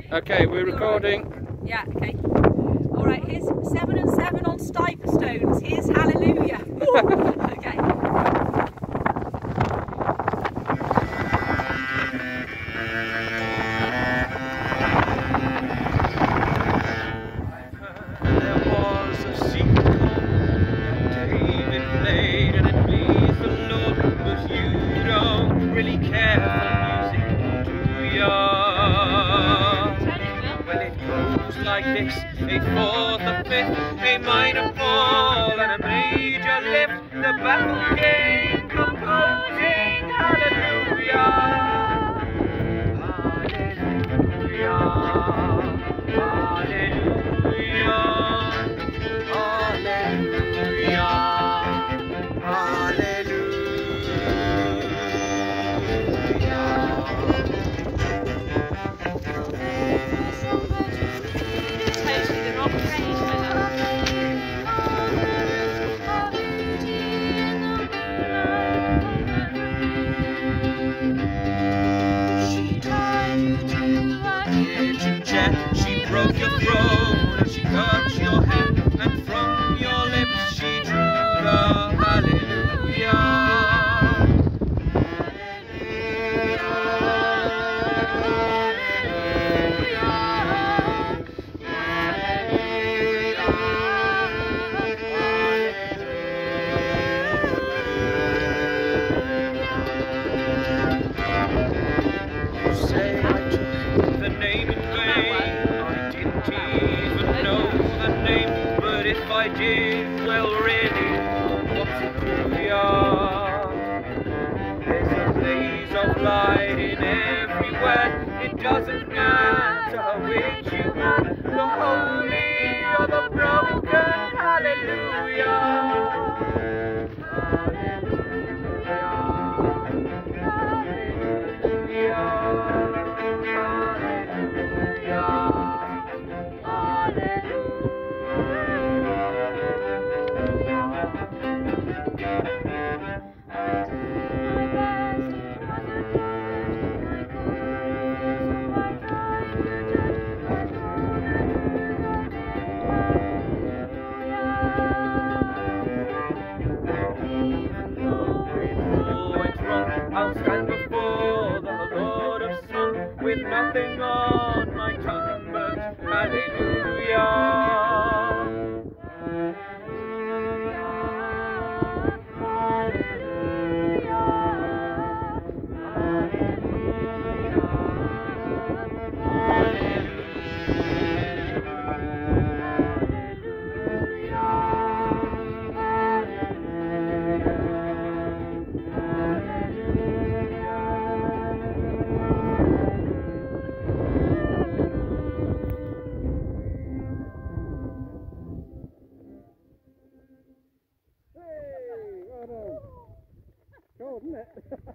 Okay, we're recording. Yeah, okay. Alright, here's 7 and 7 on Stiperstones. Here's Hallelujah. Okay. There was a secret that David played and it pleased the Lord, but you don't really care for music, do ya? Well, it goes like this: a fourth, a fifth, a minor fall, and a major lift. The baffled king composing hallelujah, hallelujah, hallelujah, hallelujah, Totally the wrong page, my love. She tied you to a kitchen chair, she broke your throat and she cut your hair, and from your lips she drew the hallelujah. You say I took the name in vain, I didn't even know the name, but if I did, well really, what's it to ya? There's a blaze of light in everywhere, it doesn't matter which you are, the holy or the broken, hallelujah. I'll stand before the Lord of Song with nothing on my tongue but hallelujah. Hey, well done. Cool, isn't it?